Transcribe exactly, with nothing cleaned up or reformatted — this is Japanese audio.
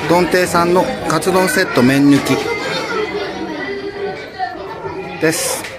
どん亭さんのカツ丼セット麺抜きです。